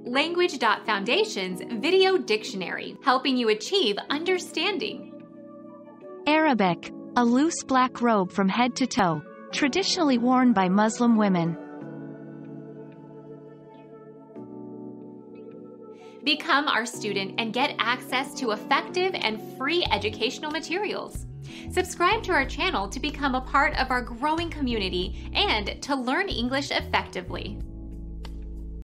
Language.Foundation's Video Dictionary, helping you achieve understanding. Arabic, a loose black robe from head to toe, traditionally worn by Muslim women. Become our student and get access to effective and free educational materials. Subscribe to our channel to become a part of our growing community and to learn English effectively.